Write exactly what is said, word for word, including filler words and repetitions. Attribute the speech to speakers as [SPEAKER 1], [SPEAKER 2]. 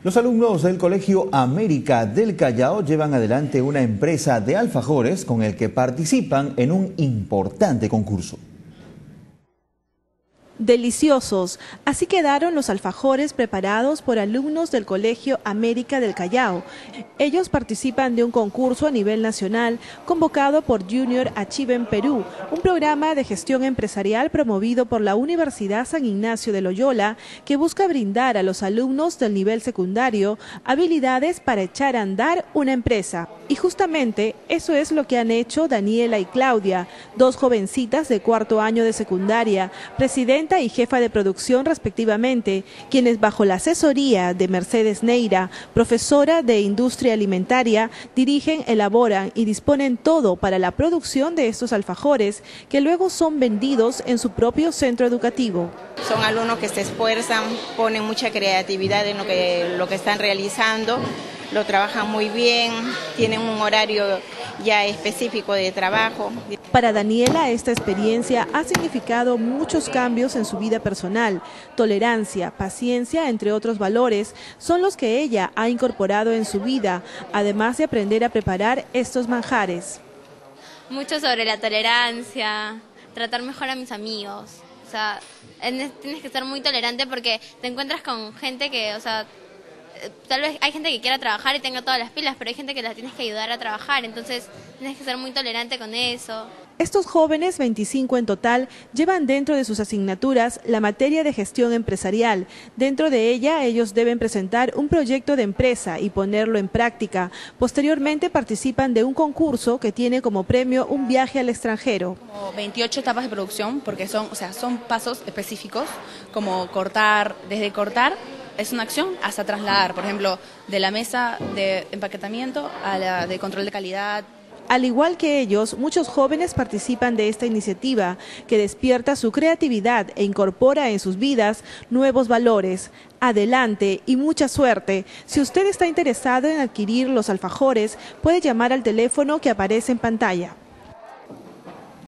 [SPEAKER 1] Los alumnos del Colegio América del Callao llevan adelante una empresa de alfajores con el que participan en un importante concurso.
[SPEAKER 2] Deliciosos, así quedaron los alfajores preparados por alumnos del Colegio América del Callao. Ellos participan de un concurso a nivel nacional convocado por Junior Achievement Perú, un programa de gestión empresarial promovido por la Universidad San Ignacio de Loyola que busca brindar a los alumnos del nivel secundario habilidades para echar a andar una empresa. Y justamente eso es lo que han hecho Daniela y Claudia, dos jovencitas de cuarto año de secundaria, presidenta y jefa de producción respectivamente, quienes bajo la asesoría de Mercedes Neira, profesora de industria alimentaria, dirigen, elaboran y disponen todo para la producción de estos alfajores que luego son vendidos en su propio centro educativo.
[SPEAKER 3] Son alumnos que se esfuerzan, ponen mucha creatividad en lo que, lo que están realizando, lo trabajan muy bien, tienen un horario ya específico de trabajo.
[SPEAKER 2] Para Daniela, esta experiencia ha significado muchos cambios en su vida personal. Tolerancia, paciencia, entre otros valores, son los que ella ha incorporado en su vida, además de aprender a preparar estos manjares.
[SPEAKER 4] Mucho sobre la tolerancia, tratar mejor a mis amigos. O sea, tienes que ser muy tolerante porque te encuentras con gente que, o sea, tal vez hay gente que quiera trabajar y tenga todas las pilas, pero hay gente que la tienes que ayudar a trabajar, entonces tienes que ser muy tolerante con eso.
[SPEAKER 2] Estos jóvenes, veinticinco en total, llevan dentro de sus asignaturas la materia de gestión empresarial. Dentro de ella, ellos deben presentar un proyecto de empresa y ponerlo en práctica. Posteriormente participan de un concurso que tiene como premio un viaje al extranjero.
[SPEAKER 5] Como veintiocho etapas de producción, porque son, o sea, son pasos específicos, como cortar, desde cortar, es una acción hasta trasladar, por ejemplo, de la mesa de empaquetamiento a la de control de calidad.
[SPEAKER 2] Al igual que ellos, muchos jóvenes participan de esta iniciativa que despierta su creatividad e incorpora en sus vidas nuevos valores. Adelante y mucha suerte. Si usted está interesado en adquirir los alfajores, puede llamar al teléfono que aparece en pantalla.